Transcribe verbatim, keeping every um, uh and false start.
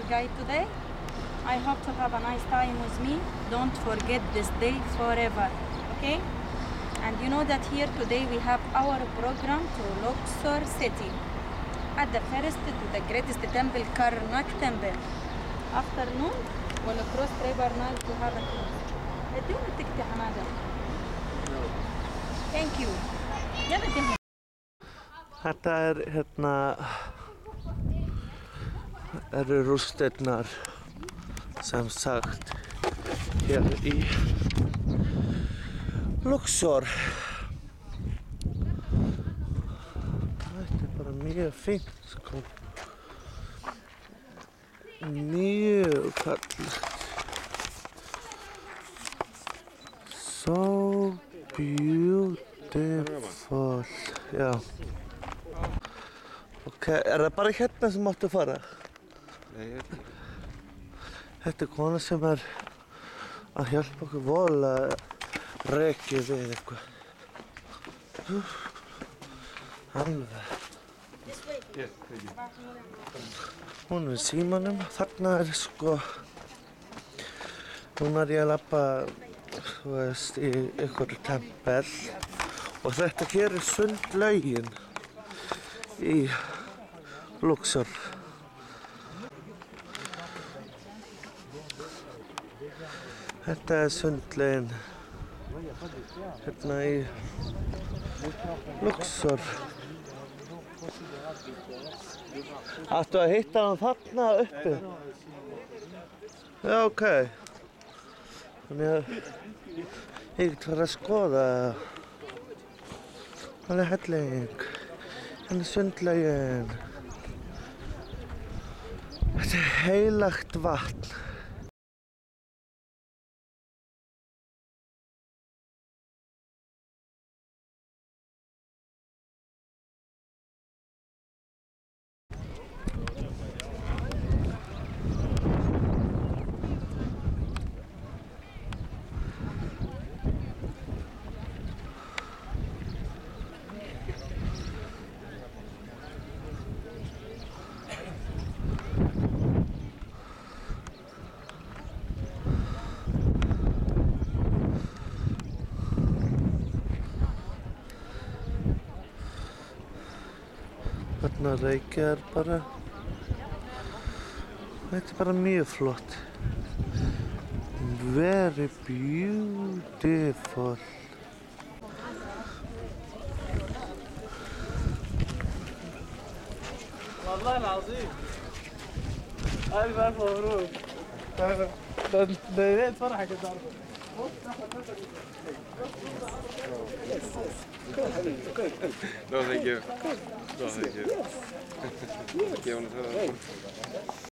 guide today. I hope to have a nice time with me. Don't forget this day forever, okay? And you know that here today we have our program to Luxor City. At the first to the greatest temple, Karnak Temple. Afternoon, we'll cross River Nile to have a cruise. اديهم التكت يا حمادة. Thank you. يلا اديهم. Þetta er hérna, eru rústirnar sem sagt hér í Luxor. Þetta er bara mjög fínt sko, mjög fallegt. So beautiful, já. Ok, er það bara hérna sem máttu fara? Nei, ég veit ekki. Þetta er kona sem er að hjálpa okkur voðalega rekju við eitthvað. Alveg. Yes, thank you. Hún er í símanum. Þarna er sko, núna er ég að labba, þú veist, í einhverju tempel og þetta hér er sundlaugin í Luxor. Þetta er sundlaugin hérna í Luxor. Áttu að hitta hann þarna uppi? Já, ok. Þannig að ég get fara að skoða. Hann er helling. Hann er sundlaugin. Þetta er heilagt vatn. Þarna reykja er bara, þetta er bara mjög flott. Very beautiful. والله العظيم ألف ألف مبروك. ده ده فرحك النهارده. No, thank you. No, thank you. Thank you.